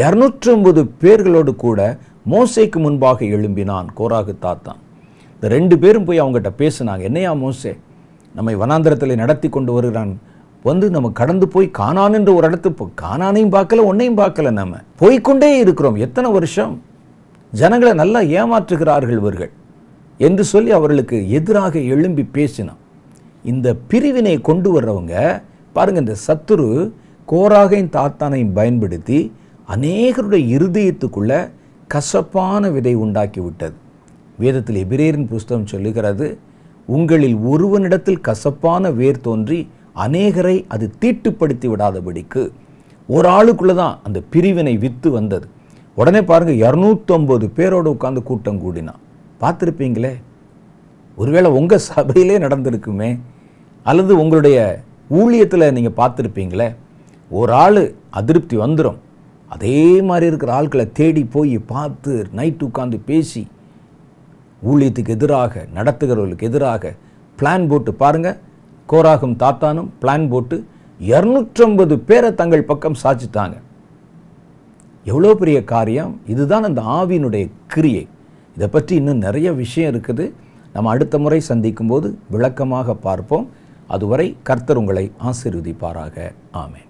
250 பேர்களோடு கூட மோசேக்கு முன்பாக எழும்பினான் கோராகு, தாத்தான். இந்த 2 பேரும் போய் அவங்ககிட்ட பேசினாங்க. என்னையா மோசே, நம்மை வனாந்திரத்தில் நடத்தி கொண்டு வருகிறான், நம்ம கடந்து போய் கானான் என்ற ஒரு இடத்து, கானானையும் பார்க்கல ஒன்னையும் பார்க்கல, நம்ம போய்கொண்டே இருக்கிறோம், எத்தனை வருஷம், ஜனங்களை நல்லா ஏமாற்றுகிறார்கள் இவர்கள் என்று சொல்லி அவர்களுக்கு எதிராக எழும்பி பேசினான். இந்த பிரிவினை கொண்டு வர்றவங்க பாருங்க, இந்த சத்துரு கோராகையும் தாத்தானையும் பயன்படுத்தி அநேகருடைய இருதயத்துக்குள்ள கசப்பான விதை உண்டாக்கி விட்டது. வேதத்தில் எபிரேயரின் புஸ்தகம் சொல்லுகிறது, உங்களில் ஒருவனிடத்தில் கசப்பான வேர் தோன்றி அநேகரை அது தீட்டுப்படுத்தி விடாதபடிக்கு. ஒரு ஆளுக்குள்ளே தான் அந்த பிரிவினை வித்து வந்தது. உடனே பாருங்கள், 250 பேரோடு உட்கார்ந்து கூட்டம் கூடினான். பார்த்துருப்பீங்களே, ஒருவேளை உங்கள் சபையிலே நடந்திருக்குமே, அல்லது உங்களுடைய ஊழியத்தில் நீங்கள் பார்த்துருப்பீங்களே. ஒரு ஆள் அதிருப்தி வந்துடும், அதே மாதிரி இருக்கிற ஆட்களை தேடி போய் பார்த்து நைட்டு உட்கார்ந்து பேசி ஊழியத்துக்கு எதிராக, நடத்துகிறவர்களுக்கு எதிராக பிளான் போட்டு பாருங்கள். கோராகும் தாத்தானும் பிளான் போட்டு 250 பேரை தங்கள் பக்கம் சாய்ச்சிட்டாங்க. எவ்வளோ பெரிய காரியம்! இதுதான் அந்த ஆவியினுடைய கிரியை. இதை பற்றி இன்னும் நிறைய விஷயம் இருக்குது. நம்ம அடுத்த முறை சந்திக்கும் போது விளக்கமாக பார்ப்போம். அதுவரை கர்த்தர் உங்களை ஆசீர்வதிப்பாராக. ஆமென்.